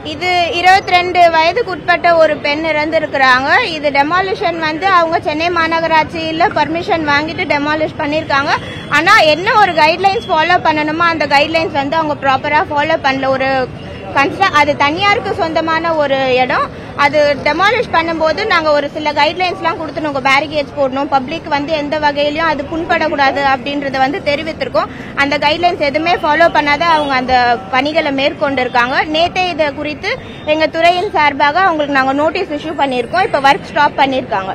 இது 22 வயதுக்கு உட்பட்ட ஒரு பெண் இறந்திருக்கிறாங்க. இது டெமாலிஷன் வந்து அவங்க சென்னை மாநகராட்சியில பர்மிஷன் வாங்கிட்டு டெமாலிஷ் பண்ணிருக்காங்க. ஆனா என்ன ஒரு கைட்லைன்ஸ் ஃபாலோ பண்ணணுமோ அந்த கைட்லைன்ஸ் வந்து அவங்க ப்ராப்பரா ஃபாலோ பண்ணல. ஒரு அது தனியாருக்கு சொந்தமான ஒரு இடம். அது டெமாலிஷ் பண்ணும்போது நாங்க ஒரு சில கைட்லைன்ஸ்லாம் கொடுத்துருங்க, பேரிகேட்ஸ் போடணும், பப்ளிக் வந்து எந்த வகையிலயும் அது புண்படக்கூடாது அப்படின்றத வந்து தெரிவித்திருக்கோம். அந்த கைட்லைன்ஸ் எதுவுமே ஃபாலோ பண்ணாத அவங்க அந்த பணிகளை மேற்கொண்டு இருக்காங்க. நேற்றே இதை குறித்து எங்க துறையின் சார்பாக அவங்களுக்கு நாங்க நோட்டீஸ் இஷ்யூ பண்ணிருக்கோம். இப்ப ஒர்க் ஸ்டாப் பண்ணிருக்காங்க.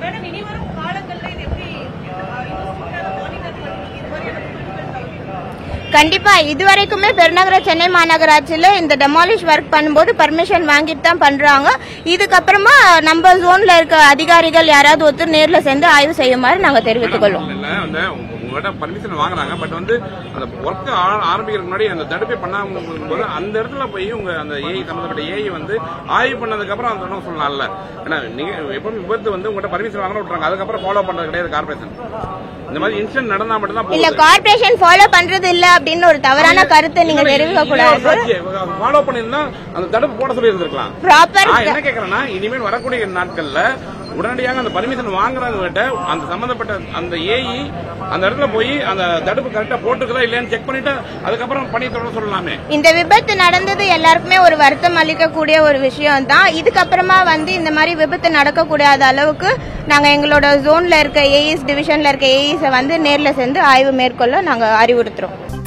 கண்டிப்பா இதுவரைக்குமே பெருநகர சென்னை மாநகராட்சியில இந்த டெமாலிஷ் ஒர்க் பண்ணும்போது பர்மிஷன் வாங்கிட்டு தான் பண்றாங்க. இதுக்கப்புறமா நம்ம ஜோன்ல இருக்க அதிகாரிகள் யாராவது ஒருத்தர் நேர்ல சேர்ந்து ஆய்வு செய்யுமாறு நாங்க தெரிவித்துக் கொள்வோம். பர்மிஷன் வாங்குறாங்க, பட் வந்து அந்த ஒர்க் ஆரம்பிக்கிறதுக்கு முன்னாடி அந்த தடுப்பை பண்ணாம போது அந்த இடத்துல போய் உங்க அந்த ஏஐ சம்பந்தப்பட்ட ஏஐ வந்து ஆய்வு பண்ணதுக்கு அப்புறம் அந்த சொல்லலாம்ல. ஏன்னா நீங்க எப்பவுமே விபத்து வந்து உங்கள்கிட்ட பர்மிஷன் வாங்க விட்டுறாங்க, அதுக்கப்புறம் ஃபாலோ பண்றது கிடையாது கார்பரேஷன். இந்த மாதிரி இன்சிடென்ட் நடந்தா மட்டும் தான் இல்ல கார்பரேஷன் ஃபாலோ பண்றது இல்ல அப்படின்னு ஒரு தவறான கருத்தை நீங்க தெரிவிக்க கூடாது. ஃபாலோ பண்ணிருந்தா அந்த தடுப்பு போட சொல்லி இருந்திருக்கலாம். என்ன கேக்குறேன்னா இனிமேல் வரக்கூடிய நாட்கள்ல உடனடியாக அந்த பர்மிஷன் வாங்குறவங்க அந்த சம்பந்தப்பட்ட அந்த ஏஇ அந்த இடத்துல போய் அந்த தடுப்பு கரெக்டா போட்டுருக்கா இல்லையான்னு செக் பண்ணிட்டு அதுக்கப்புறம் பணி தொடர சொல்லலாமே. இந்த விபத்து நடந்தது எல்லாருக்குமே ஒரு வருத்தம் அளிக்கக்கூடிய ஒரு விஷயம் தான். இதுக்கப்புறமா வந்து இந்த மாதிரி விபத்து நடக்கக்கூடாத அளவுக்கு நாங்க எங்களோட ஜோன்ல இருக்க ஏஇஸ் டிவிஷன்ல இருக்க ஏஇஸை வந்து நேர்ல சேர்ந்து ஆய்வு மேற்கொள்ள நாங்க அறிவுறுத்துறோம்.